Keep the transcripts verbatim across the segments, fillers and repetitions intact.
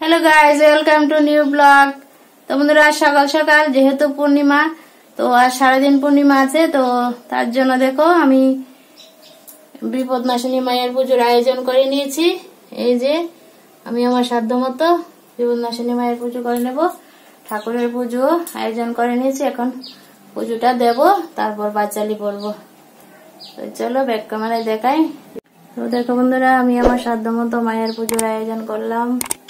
Hello guys, welcome to new blog. তো বন্ধুরা, সকাল সকাল যেহেতু পূর্ণিমা, তো আজ সারাদিন পূর্ণিমা আছে, তো তার জন্য দেখো আমি বিপদনাশিনী মায়ের পুজোর আয়োজন করে নিয়েছি। এই যে আমি আমার সাধ্য মতো বিপদনাশিনী মায়ের পুজো করে নেব, ঠাকুরের পুজো আয়োজন করে নিয়েছি। এখন পুজোটা দেব, তারপর বাচ্চালি পড়বো। তো চলো ব্যাক ক্যামেরায় দেখাই। তো দেখো বন্ধুরা, আমি আমার সাধ্য মতো মায়ের পুজোর আয়োজন করলাম।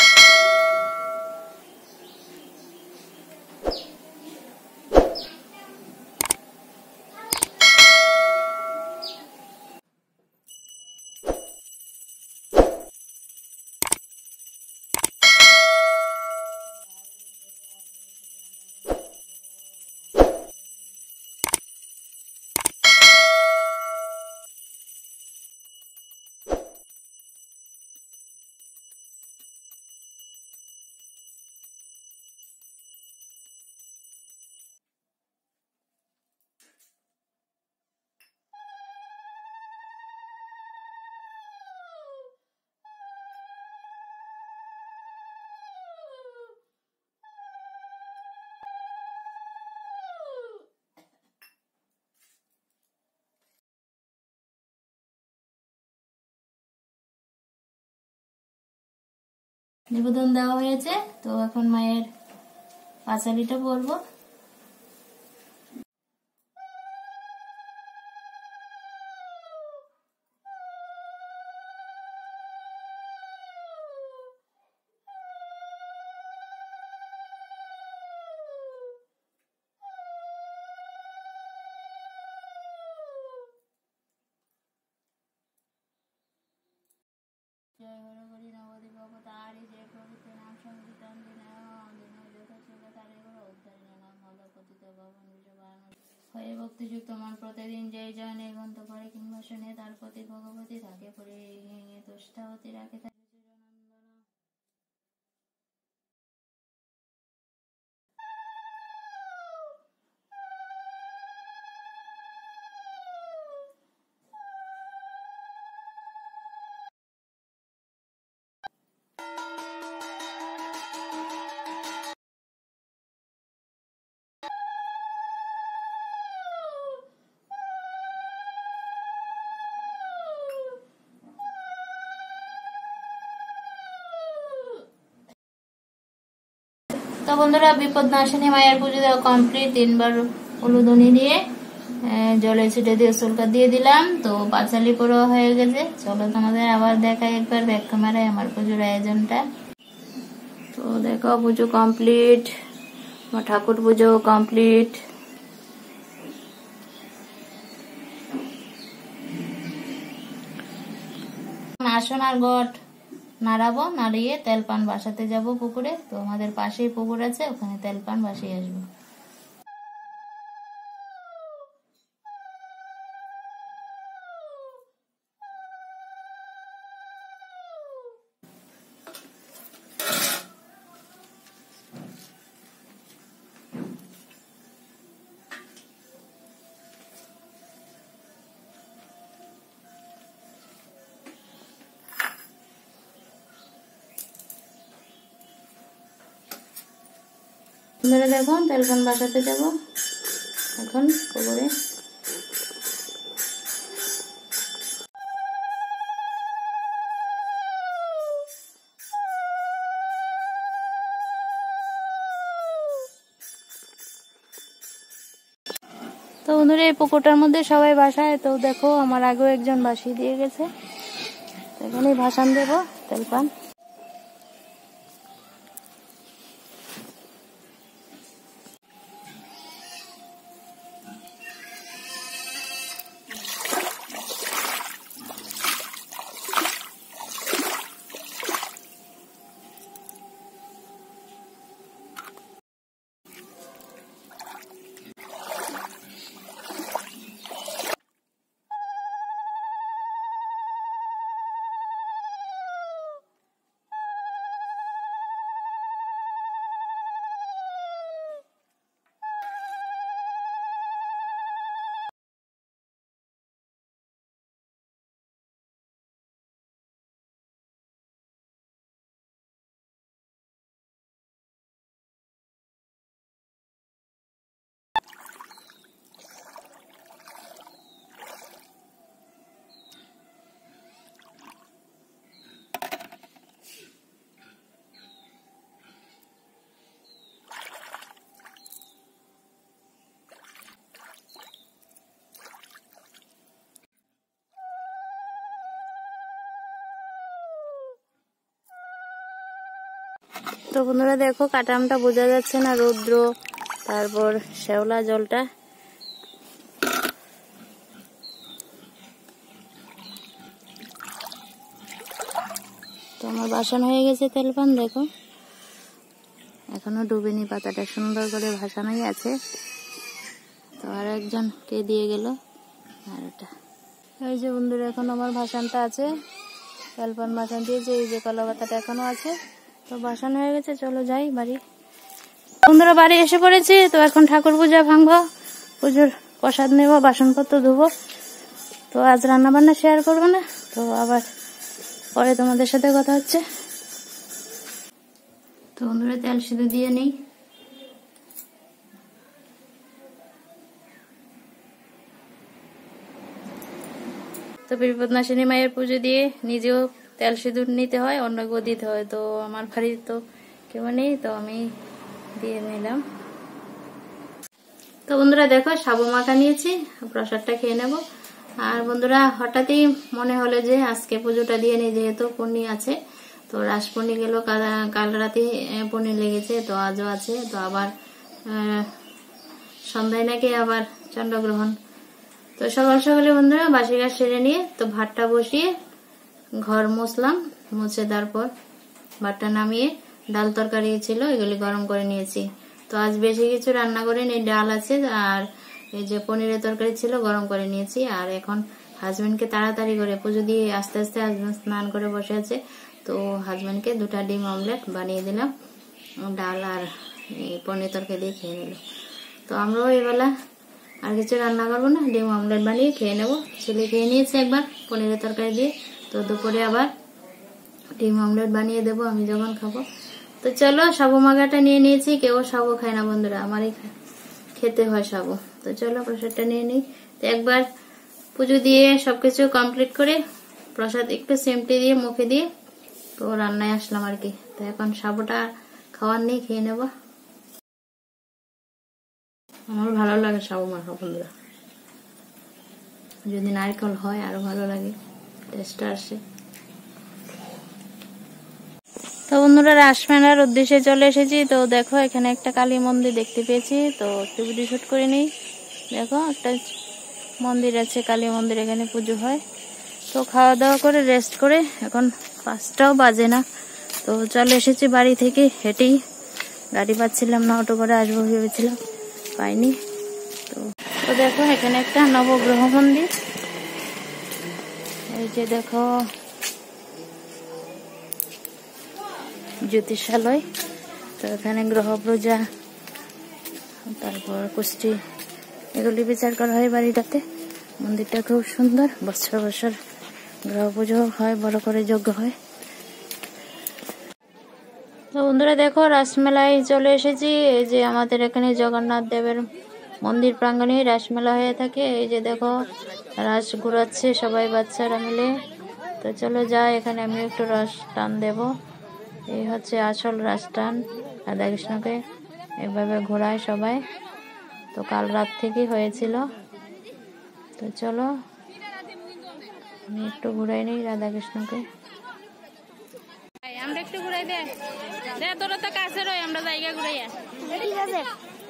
নিবেদন দেওয়া হয়েছে, তো এখন মায়ের পাঁচালিটা পরবো। জয় হরি নবদ্বীপ অবতারি জয় পবিত্র নাম সংকীর্তন হয়ে ভক্তিযুক্ত মন প্রতিদিন জয় জয় নির্গন্ত করে কিংবা শুনে তার প্রতি ভগবতী থাকে পরে তুষ্টাবতী রাখে। তো বন্ধুরা, বিপদনাশিনী মায়ের পুজো দেওয়া কমপ্লিট। তিনবার উলুদনি দিয়ে জলে ছিটে দিয়ে সুলকা দিয়ে দিলাম, তো পাঁচালি পুরো হয়ে গেছে। চলো তোমাদের আবার দেখাই একবার ব্যাক ক্যামেরায় আমার পুজোর আয়োজনটা। তো দেখো পুজো কমপ্লিট, আমার ঠাকুর পুজো কমপ্লিট। আসন আর গট নাড়াবো, নাড়িয়ে তেলপান বাসাতে যাব পুকুরে। তো আমাদের পাশেই পুকুর আছে, ওখানে তেলপান বাসিয়ে আসবো। আপনারা দেখুন তেলপান বাসাতে যাব এখন পুকুরে। তো বন্ধুরা, এই পুকুরটার মধ্যে সবাই ভাসায়। তো দেখো আমার আগেও একজন ভাসিয়ে দিয়ে গেছে, এখানেই ভাসান দেবো তেলপান। তো বন্ধুরা দেখো কাটা আমটা বোঝা যাচ্ছে না, রৌদ্র তারপর শ্যাওলা জলটা। তো আমার বাসন হয়ে গেছে তেলপান, দেখো এখনো ডুবেনি, পাতাটা সুন্দর করে ভাসানোই আছে। তো আর একজনকে দিয়ে গেল আর এটা। এই যে বন্ধুরা এখন আমার ভাসানটা আছে, তেলপান ভাসান দিয়েছে, এই যে কলা পাতাটা এখনো আছে। তো ভাসান হয়ে গেছে, চলো যাই বাড়ি। বন্ধুরা বাড়ি এসে পড়েছি। তো এখন ঠাকুর পূজা ভাঙবো, পুজোর প্রসাদ নেবো, বাসনপত্র ধোবো। তো আজ রান্না বান্না শেয়ার করবো না, তো আবার পরে তোমাদের সাথে কথা হচ্ছে। তো বন্ধুরা তেল সিঁদুর দিয়ে নেই। তো বিপদনাশিনী মায়ের পুজো দিয়ে নিজেও তেল সিঁদুর নিতে হয়, অন্যকেও দিতে হয়। তো আমার বাড়ির তো কেউ নেই, তো আমি দিয়ে নিলাম। তো বন্ধুরা দেখো সাবু মাখা নিয়েছি, প্রসাদটা খেয়ে নেব। আর বন্ধুরা হঠাৎই মনে হলো যে আজকে পুজোটা দিয়ে নিই, যেহেতু পূর্ণি আছে। তো রাস পূর্ণি গেল, কাল রাতে পূর্ণি লেগেছে, তো আজও আছে। তো আবার সন্ধ্যায় নাকি আবার চন্দ্রগ্রহণ। তো সকাল সকালে বন্ধুরা বাসি কাজ সেরে নিয়ে তো ভাতটা বসিয়ে ঘর মুছলাম, মুছে তারপর ভাতটা নামিয়ে ডাল তরকারি ছিল এগুলি গরম করে নিয়েছি। তো আজ বেশি কিছু রান্না করে নিয়ে ডাল আছে আর এই যে পনিরের তরকারি ছিল গরম করে নিয়েছি। আর এখন হাজবেন্ডকে তাড়াতাড়ি করে পুজো দিয়ে আস্তে আস্তে হাজবেন্ড স্নান করে বসে আছে। তো হাজবেন্ডকে দুটা ডিম অমলেট বানিয়ে দিলাম, ডাল আর পনির তরকারি দিয়ে খেয়ে নিল। তো আমরাও এবেলা আর কিছু রান্না করবো না, ডিম অমলেট বানিয়ে খেয়ে নেবো। ছেলে খেয়ে নিয়েছে একবার পনিরের তরকারি দিয়ে, তো দুপুরে আবার ডিম অমলেট বানিয়ে দেবো আমি যখন খাবো। তো চলো সাবু মাখাটা নিয়ে নিয়েছি, কেউ সাবু খায় না বন্ধুরা, আমারই খেতে হয় সাবু। তো চলো প্রসাদটা নিয়ে নিই। তো একবার পুজো দিয়ে সবকিছু কমপ্লিট করে প্রসাদ একটু সিমটি দিয়ে মুখে দিয়ে তো রান্নায় আসলাম আর কি। তো এখন সাবুটা খাওয়ার নেই, খেয়ে নেবো। আমার ভালো লাগে সাবু মাখা বন্ধুরা, যদি নারকেল হয় আরো ভালো লাগে, টেস্টটা আসে। তো বন্ধুরা রাসমেলার উদ্দেশ্যে চলে এসেছি। তো দেখো এখানে একটা কালী মন্দির দেখতে পেয়েছি, তো একটু ভিডিও শুট করে নিই। দেখো একটা মন্দির আছে, কালী মন্দির, এখানে পুজো হয়। তো খাওয়া দাওয়া করে রেস্ট করে এখন পাঁচটাও বাজে না, তো চলে এসেছি বাড়ি থেকে হেঁটেই। গাড়ি পাচ্ছিলাম না, অটো করে আসবো ভেবেছিলাম, পাইনি। তো তো দেখো এখানে একটা নবগ্রহ মন্দির, এই যে দেখো জ্যোতিষালয়। তো এখানে গ্রহ পূজা তারপর কুষ্টি এগুলি বিচার করা হয় বাড়িটাতে। মন্দিরটা খুব সুন্দর, বছর বছর গ্রহ পুজো হয়, বড় করে যজ্ঞ হয়। তো বন্ধুরা দেখো রাসমেলায় চলে এসেছি। এই যে আমাদের এখানে জগন্নাথ দেবের মন্দির প্রাঙ্গণে রাসমেলা হয়ে থাকে। এই যে দেখো রাস ঘুরাচ্ছে সবাই বাচ্চারা মিলে। তো চলো যাই, এখানে আমি একটু রাস টান দেব। এই হচ্ছে আসল রাস টান, রাধাকৃষ্ণকে এভাবে ঘোরায় সবাই। তো কাল রাত থেকে হয়েছিল। তো চলো আমি একটু ঘুরাই নিই রাধাকৃষ্ণকে। আমরা একটু ঘুরাই দে, তোরা তো কাছে রয়, আমরা জায়গা ঘুরাইয়া। ঠিক আছে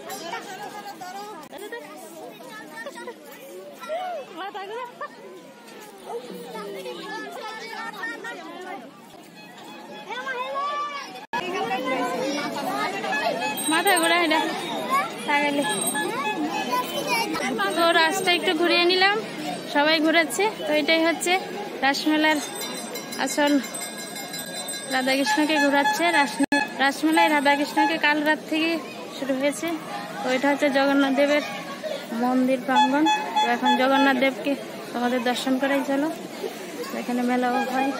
মাথা ঘুরাই না তাহলে। তো রাস্তা একটু ঘুরিয়ে নিলাম, সবাই ঘুরাচ্ছে। তো এটাই হচ্ছে রাসমেলার আসল, রাধাকৃষ্ণকে ঘুরাচ্ছে। রাসমেলায় রাধাকৃষ্ণকে কাল রাত থেকে শুরু হয়েছে। তো এটা হচ্ছে জগন্নাথ দেবের মন্দির প্রাঙ্গণ। তো এখন জগন্নাথ দেবকে তোমাদের দর্শন করাই চলো, এখানে মেলাও হয়।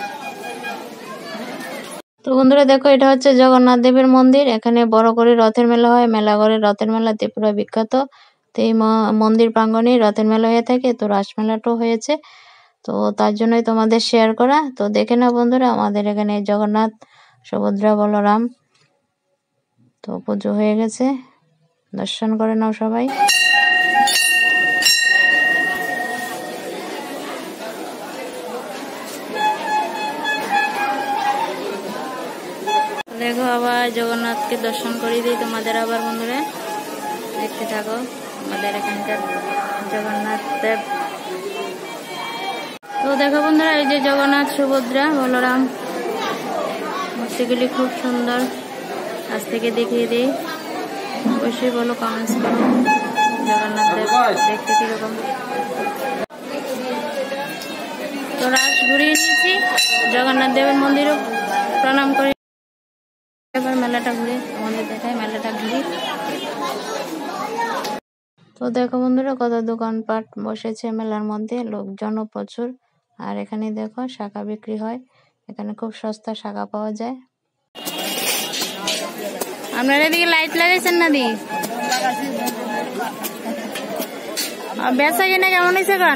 তো বন্ধুরা দেখো এটা হচ্ছে জগন্নাথ দেবের মন্দির, এখানে বড় করে রথের মেলা হয়। মেলা করে রথের মেলা ত্রিপুরা বিখ্যাত। তো এই মন্দির প্রাঙ্গণে রথের মেলা হয়ে থাকে, তো রাসমেলাটাও হয়েছে। তো তার জন্যই তোমাদের শেয়ার করা। তো দেখে নাও বন্ধুরা, আমাদের এখানে জগন্নাথ, সুভদ্রা, বলরাম তো পুজো হয়ে গেছে, দর্শন করে নাও সবাই। দেখো আবার জগন্নাথকে দর্শন করে দিই তোমাদের আবার বন্ধুরা, দেখতে থাকো আমাদের এখানকার জগন্নাথ দেব। তো দেখো বন্ধুরা, এই যে জগন্নাথ, সুভদ্রা, বলরাম, মূর্তিগুলি খুব সুন্দর। আজ থেকে দেখিয়ে দিই, অবশ্যই বলো, কমেন্টস করো জগন্নাথ দেব দেখতে কিরকম। তো রাস ঘুরিয়ে নিয়েছি, জগন্নাথ দেবের মন্দিরও প্রণাম করি। এবার মেলাটা ঘুরে আমাদের দেখায়, মেলাটা ঘুরি। তো দেখো বন্ধুরা, কত দোকানপাট বসেছে মেলার মধ্যে, লোকজনও প্রচুর। আর এখানে দেখো শাঁখা বিক্রি হয়, এখানে খুব সস্তা শাঁখা পাওয়া যায়। আপনারা এদিকে লাইট লাগাইছেন না দি? বেচা কিনা কেমন হয়েছে? কারণ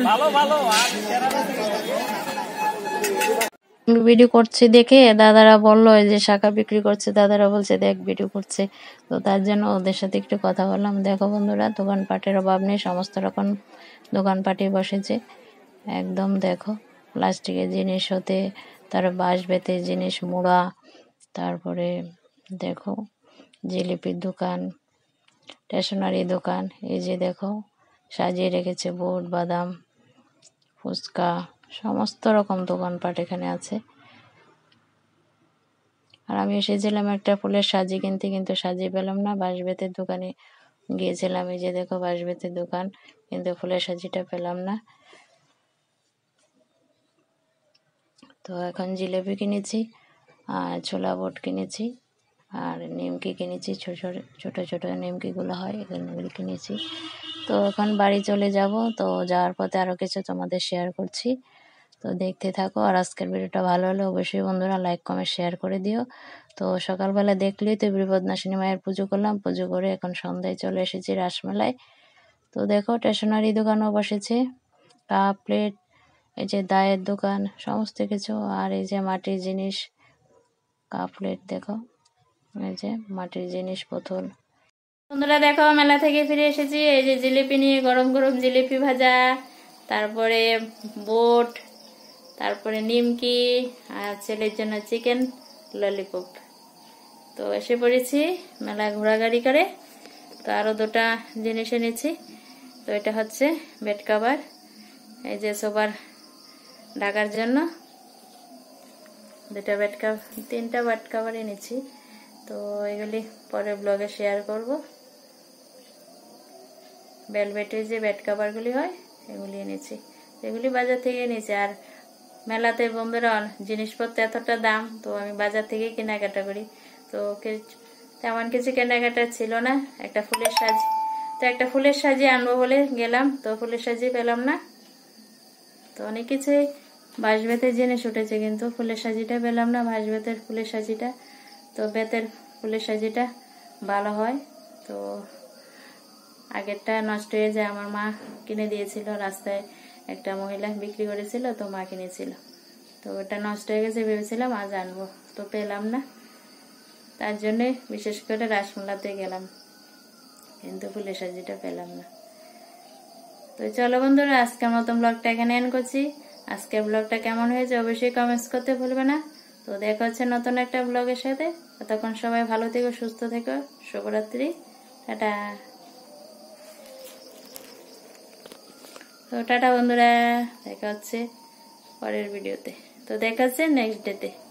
ভিডিও করছি দেখে দাদারা বললো যে শাঁখা বিক্রি করছে, দাদারা বলছে দেখ ভিডিও করছে, তো তার জন্য ওদের সাথে একটু কথা বললাম। দেখো বন্ধুরা, দোকানপাটের অভাব নেই, সমস্ত রকম দোকানপাটই বসেছে একদম। দেখো প্লাস্টিকের জিনিস হতে, তার বাঁশ বেতের জিনিস, মুড়া, তারপরে দেখো জিলিপির দোকান, স্টেশনারি দোকান। এই যে দেখো সাজিয়ে রেখেছে বুট বাদাম, ফুচকা, সমস্ত রকম দোকানপাট এখানে আছে। আর আমি এসেছিলাম একটা ফুলের সাজি কিনতে, কিন্তু সাজি পেলাম না, বাঁশ বেতের দোকানে গিয়েছিলাম। এই যে দেখো বাঁশ বেতের দোকান, কিন্তু ফুলের সাজিটা পেলাম না। তো এখন জিলেপি কিনেছি, আর ছোলা বুট কিনেছি, আর নিমকি কিনেছি, ছোট ছোট ছোট নিমকিগুলো হয় এগুলো কিনেছি। তো এখন বাড়ি চলে যাব। তো যাওয়ার পথে আরও কিছু তোমাদের শেয়ার করছি, তো দেখতে থাকো। আর আজকের ভিডিওটা ভালো হলে অবশ্যই বন্ধুরা লাইক কমেন্ট শেয়ার করে দিও। তো সকালবেলা দেখলেই তো বিপদনাশিনী মায়ের পুজো করলাম, পুজো করে এখন সন্ধ্যায় চলে এসেছি রাসমেলায়। তো দেখো স্টেশনারি দোকানও বসেছে, কাপ প্লেট, এই যে দায়ের দোকান, সমস্ত কিছু। আর এই যে মাটির জিনিস, কাপ প্লেট, দেখো এই যে মাটির জিনিস, বোতল। বন্ধুরা দেখো মেলা থেকে ফিরে এসেছি, এই যে জিলিপি নিয়ে, গরম গরম জিলিপি ভাজা, তারপরে বোট, তারপরে নিমকি, আর ছেলের জন্য চিকেন ললিপপ। তো এসে পড়েছি মেলা ঘোরাঘুরি করে। তো আরো দুটা জিনিস এনেছি। তো এটা হচ্ছে বেড কভার, এই যে সোফার ঢাকার জন্য দুটা বেড কভার, তিনটা বেড কভার এনেছি। তো এগুলি পরে ব্লগে শেয়ার করব। ভেলভেটের যে বেড কভারগুলি হয় এগুলি এনেছি, এগুলি বাজার থেকে এনেছি। আর মেলাতে বন্ধুরা জিনিসপত্র এতটা দাম, তো আমি বাজার থেকে কেনাকাটা করি। তো তেমন কিছু কেনাকাটা ছিল না। একটা ফুলের সাজ, তো একটা ফুলের সাজি আনবো বলে গেলাম, তো ফুলের সাজি পেলাম না। তো অনেক কিছুই বাঁশ বেতের জিনিস উঠেছে, কিন্তু ফুলের সাজিটা পেলাম না, বাঁশ বেতের ফুলের সাজিটা। তো বেতের ফুলের সাজিটা ভালো হয়। তো আগেরটা নষ্ট হয়ে যায়, আমার মা কিনে দিয়েছিল, রাস্তায় একটা মহিলা বিক্রি করেছিল, তো মা কিনেছিল। তো ওটা নষ্ট হয়ে গেছে, ভেবেছিলাম আজ আনবো, তো পেলাম না। তার জন্যে বিশেষ করে রাসমেলাতে গেলাম, কিন্তু ফুলের সাজিটা পেলাম না। তো চলো বন্ধুরা, আজকের মতন ব্লগটা এখানে এন্ড করছি। আজকের ব্লগটা কেমন হয়েছে অবশ্যই কমেন্টস করতে ভুলবে না। তো দেখা হচ্ছে নতুন একটা ব্লগের সাথে। ততক্ষণ সবাই ভালো থেকো, সুস্থ থেকো, শুভরাত্রি, টাটা। তো টাটা বন্ধুরা, দেখা হচ্ছে পরের ভিডিওতে। তো দেখা হচ্ছে নেক্সট ডেতে।